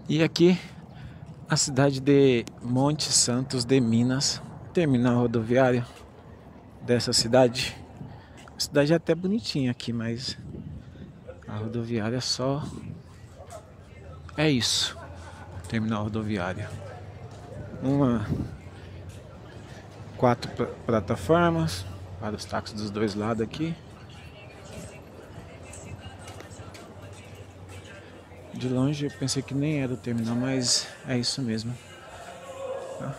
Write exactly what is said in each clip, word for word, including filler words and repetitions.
E aqui a cidade de Monte Santos de Minas, terminal rodoviário dessa cidade. A cidade é até bonitinha aqui, mas a rodoviária só é isso. Terminal rodoviário. Uma quatro pla- plataformas para os táxis dos dois lados aqui. De longe eu pensei que nem era o terminal, mas é isso mesmo. Tá?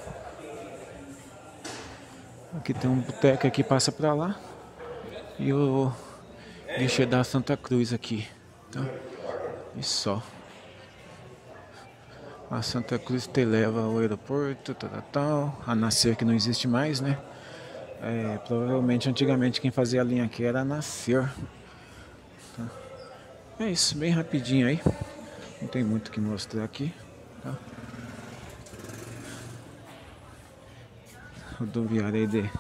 Aqui tem um boteco que passa para lá e o guichê da Santa Cruz aqui. Tá? E só. A Santa Cruz te leva ao aeroporto, tal, tal, tal. A Nascer, que não existe mais, né? É, provavelmente antigamente quem fazia a linha aqui era a Nascer. Tá? É isso, bem rapidinho aí. Não tem muito o que mostrar aqui. Tá? Rodoviária aí de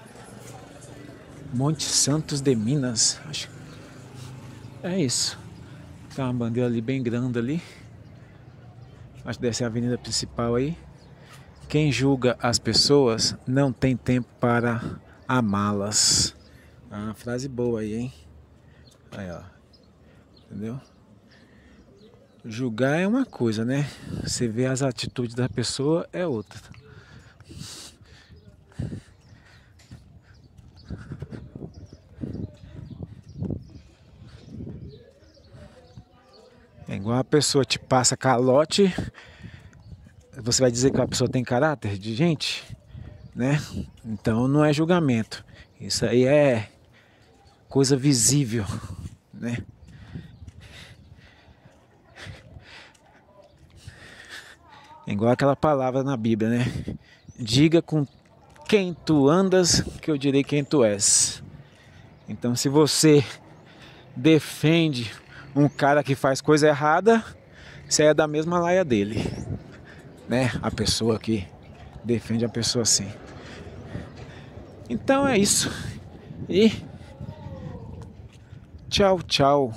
Monte Santos de Minas. Acho que é isso. Tá uma bandeira ali bem grande ali. Acho que deve ser a avenida principal aí. Quem julga as pessoas não tem tempo para amá-las. É uma frase boa aí, hein? Aí, ó. Entendeu? Julgar é uma coisa, né? Você vê as atitudes da pessoa é outra. É igual a pessoa te passa calote, você vai dizer que a pessoa tem caráter de gente, né? Então não é julgamento. Isso aí é coisa visível, né? É igual aquela palavra na Bíblia, né? Diga com quem tu andas, que eu direi quem tu és. Então, se você defende um cara que faz coisa errada, você é da mesma laia dele, né? A pessoa que defende a pessoa assim. Então é isso. E tchau, tchau.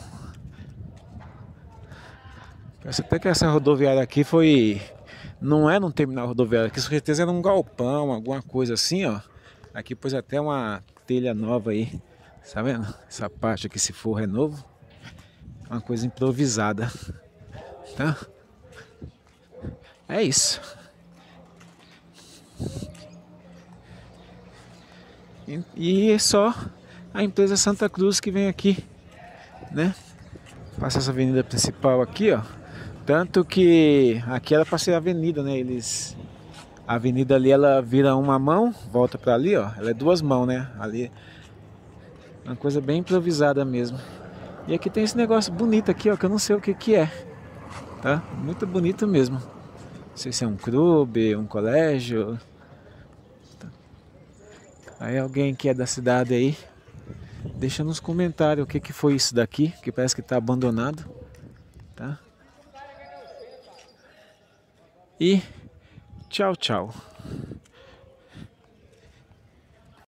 Parece até que essa rodoviária aqui foi... Não era um terminal rodoviário, aqui com certeza era um galpão, alguma coisa assim, ó. Aqui pôs até uma telha nova aí. Tá vendo? Essa parte aqui, se for, é novo. Uma coisa improvisada. Tá? É isso. E é só a empresa Santa Cruz que vem aqui, né? Passa essa avenida principal aqui, ó. Tanto que aqui era para ser avenida, né? Eles... A avenida ali, ela vira uma mão, volta para ali, ó. Ela é duas mãos, né? Ali... Uma coisa bem improvisada mesmo. E aqui tem esse negócio bonito aqui, ó, que eu não sei o que que é. Tá? Muito bonito mesmo. Não sei se é um clube, um colégio. Aí alguém que é da cidade aí, deixa nos comentários o que que foi isso daqui, que parece que tá abandonado. Tá? E tchau, tchau.